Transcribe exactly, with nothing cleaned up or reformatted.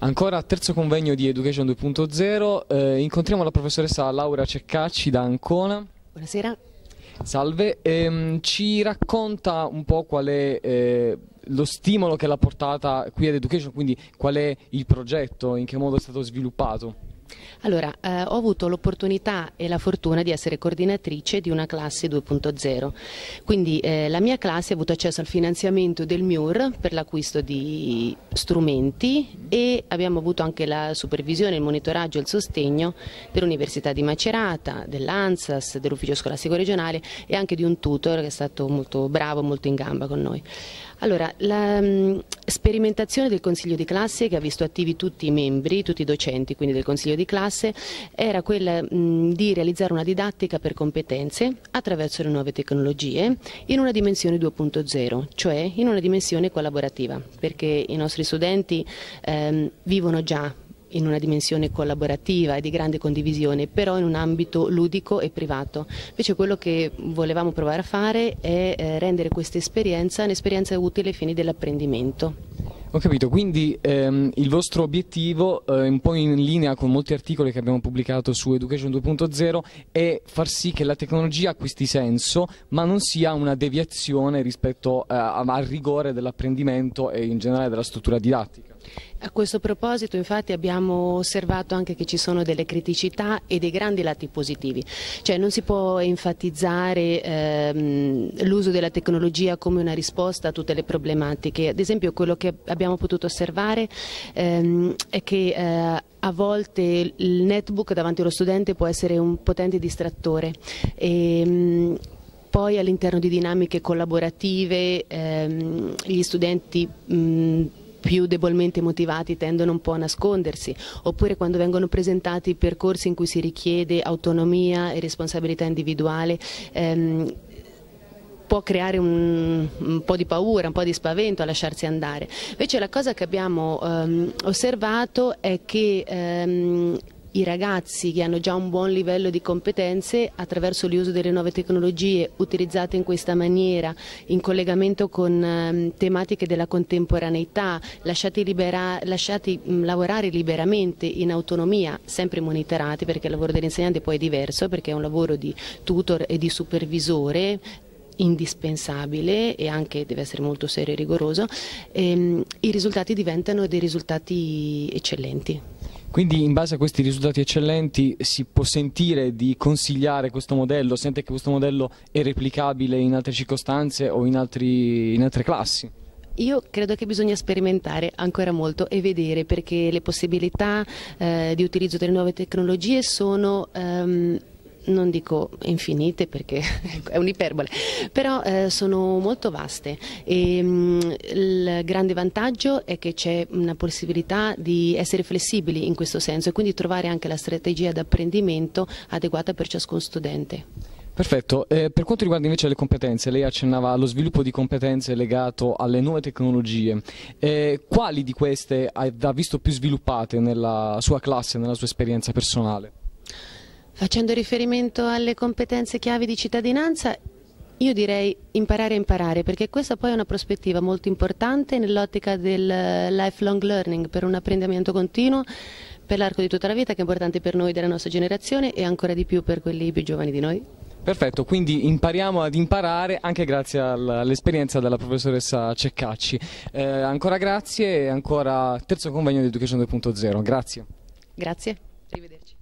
Ancora terzo convegno di Education due punto zero, eh, incontriamo la professoressa Laura Ceccacci da Ancona. Buonasera. Salve, ehm, ci racconta un po' qual è eh, lo stimolo che l'ha portata qui ad Education, quindi qual è il progetto, in che modo è stato sviluppato? Allora, eh, ho avuto l'opportunità e la fortuna di essere coordinatrice di una classe due punto zero, quindi eh, la mia classe ha avuto accesso al finanziamento del M I U R per l'acquisto di strumenti e abbiamo avuto anche la supervisione, il monitoraggio e il sostegno dell'Università di Macerata, dell'ANSAS, dell'Ufficio Scolastico Regionale e anche di un tutor che è stato molto bravo, molto in gamba con noi. Allora, la mh, sperimentazione del Consiglio di classe, che ha visto attivi tutti i membri, tutti i docenti quindi del Consiglio di classe, era quella mh, di realizzare una didattica per competenze attraverso le nuove tecnologie in una dimensione due punto zero, cioè in una dimensione collaborativa, perché i nostri studenti ehm, vivono già in una dimensione collaborativa e di grande condivisione, però in un ambito ludico e privato. Invece quello che volevamo provare a fare è eh, rendere questa esperienza un'esperienza utile ai fini dell'apprendimento. Ho capito, quindi ehm, il vostro obiettivo, eh, un po' in linea con molti articoli che abbiamo pubblicato su Education due punto zero, è far sì che la tecnologia acquisti senso, ma non sia una deviazione rispetto eh, al rigore dell'apprendimento e in generale della struttura didattica. A questo proposito infatti abbiamo osservato anche che ci sono delle criticità e dei grandi lati positivi, cioè non si può enfatizzare ehm, l'uso della tecnologia come una risposta a tutte le problematiche. Ad esempio quello che abbiamo potuto osservare ehm, è che eh, a volte il netbook davanti allo studente può essere un potente distrattore. E, mh, poi all'interno di dinamiche collaborative ehm, gli studenti mh, più debolmente motivati tendono un po' a nascondersi, oppure quando vengono presentati percorsi in cui si richiede autonomia e responsabilità individuale ehm, può creare un, un po' di paura, un po' di spavento a lasciarsi andare. Invece la cosa che abbiamo ehm, osservato è che ehm, i ragazzi che hanno già un buon livello di competenze attraverso l'uso delle nuove tecnologie utilizzate in questa maniera, in collegamento con um, tematiche della contemporaneità, lasciati, libera lasciati um, lavorare liberamente in autonomia, sempre monitorati, perché il lavoro dell'insegnante poi è diverso, perché è un lavoro di tutor e di supervisore indispensabile e anche deve essere molto serio e rigoroso, ehm, i risultati diventano dei risultati eccellenti. Quindi in base a questi risultati eccellenti si può sentire di consigliare questo modello, sente che questo modello è replicabile in altre circostanze o in, altri, in altre classi? Io credo che bisogna sperimentare ancora molto e vedere, perché le possibilità eh, di utilizzo delle nuove tecnologie sono ehm, non dico infinite perché è un'iperbole, però eh, sono molto vaste e mh, il grande vantaggio è che c'è una possibilità di essere flessibili in questo senso e quindi trovare anche la strategia d'apprendimento adeguata per ciascun studente. Perfetto, eh, per quanto riguarda invece le competenze, lei accennava allo sviluppo di competenze legato alle nuove tecnologie, eh, quali di queste ha visto più sviluppate nella sua classe, nella sua esperienza personale? Facendo riferimento alle competenze chiavi di cittadinanza, io direi imparare a imparare, perché questa poi è una prospettiva molto importante nell'ottica del lifelong learning, per un apprendimento continuo per l'arco di tutta la vita, che è importante per noi della nostra generazione e ancora di più per quelli più giovani di noi. Perfetto, quindi impariamo ad imparare anche grazie all'esperienza della professoressa Ceccacci. Eh, ancora grazie e ancora terzo convegno di Education due punto zero. Grazie. Grazie, arrivederci.